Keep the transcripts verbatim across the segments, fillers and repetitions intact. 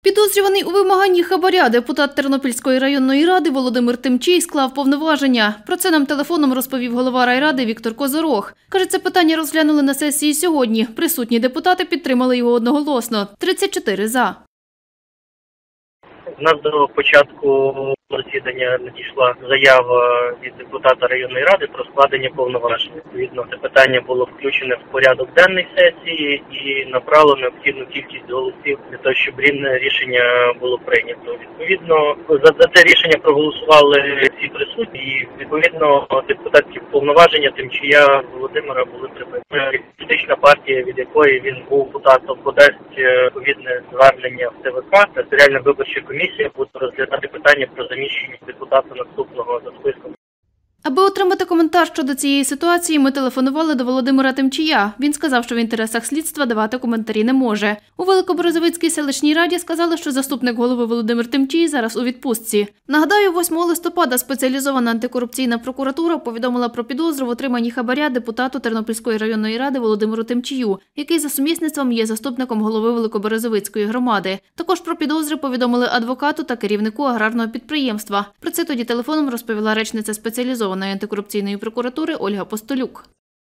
Підозрюваний у вимаганні хабаря депутат Тернопільської районної ради Володимир Тимчій склав повноваження. Про це нам телефоном розповів голова райради Віктор Козорог. Каже, це питання розглянули на сесії сьогодні. Присутні депутати підтримали його одноголосно – тридцять чотири за. У нас до початку засідання надійшла заява від депутата районної ради про складення повноважень. Відповідно, це питання було включене в порядок денний сесії і набрало необхідну кількість голосів для того, щоб рівне рішення було прийнято. Відповідно, за, за це рішення проголосували всі присутні і, відповідно, депутатські повноваження Тимчія Володимира були припинені. Політична партія, від якої він був депутатом, подасть відповідне звернення в ТВК. Територіальна виборча комісія буде розглядати питання про заміщення депутата наступного за списком. Аби отримати коментар щодо цієї ситуації, ми телефонували до Володимира Тимчія. Він сказав, що в інтересах слідства давати коментарі не може. У Великоберезовицькій селищній раді сказали, що заступник голови Володимир Тимчій зараз у відпустці. Нагадаю, восьмого листопада спеціалізована антикорупційна прокуратура повідомила про підозру в отриманні хабаря депутату Тернопільської районної ради Володимиру Тимчію, який за сумісництвом є заступником голови Великоберезовицької громади. Також про підозри повідомили адвокату та керівнику аграрного підприємства. Про це тоді телефоном розповіла речниця спеціалізованої антикорупційної прокуратури Ольга Постолюк.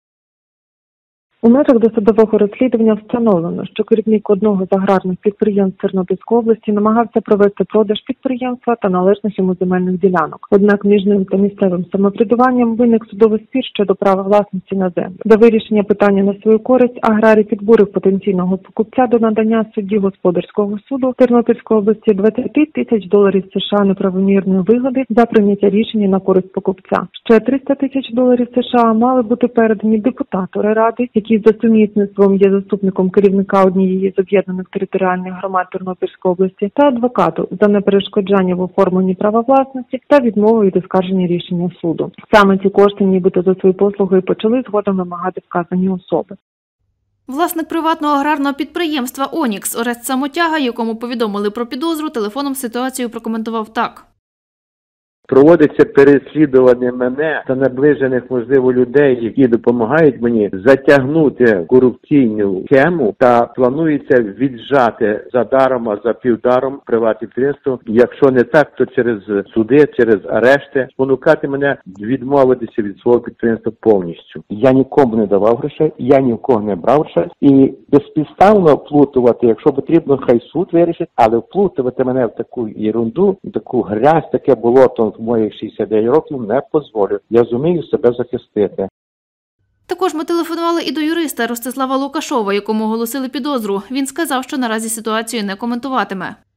У межах досудового розслідування встановлено, що керівник одного з аграрних підприємств Тернопільської області намагався провести продаж підприємства та належних йому земельних ділянок. Однак між ним та місцевим самоврядуванням виник судовий спір щодо права власності на землю. До вирішення питання на свою користь аграрій підбурив потенційного покупця до надання судді господарського суду Тернопільської області двадцять тисяч доларів США неправомірної вигоди за прийняття рішення на користь покупця. Ще триста тисяч доларів США мали бути передані депутату райради, який за сумісництвом є заступником керівника однієї з об'єднаних територіальних громад Тернопільської області, та адвокату за неперешкоджання в оформленні права власності та відмову від оскарження рішення суду. Саме ці кошти нібито за свої послуги почали згодом вимагати вказані особи. Власник приватного аграрного підприємства «Онікс» Орест Самотяга, якому повідомили про підозру, телефоном ситуацію прокоментував так. Проводиться переслідування мене та наближених, можливо, людей, які допомагають мені затягнути корупційну схему, та планується віджати за даром, а за півдаром приватне підприємство. Якщо не так, то через суди, через арешти, спонукати мене відмовитися від свого підприємства повністю. Я нікому не давав грошей, я ні в кого не брав грошей. І безпідставно вплутувати, якщо потрібно, хай суд вирішить, але вплутувати мене в таку ерунду, в таку грязь, таке болото в моїх шістдесят дев'ять років не дозволю. Я зумію себе захистити. Також ми телефонували і до юриста Ростислава Лукашова, якому оголосили підозру. Він сказав, що наразі ситуацію не коментуватиме.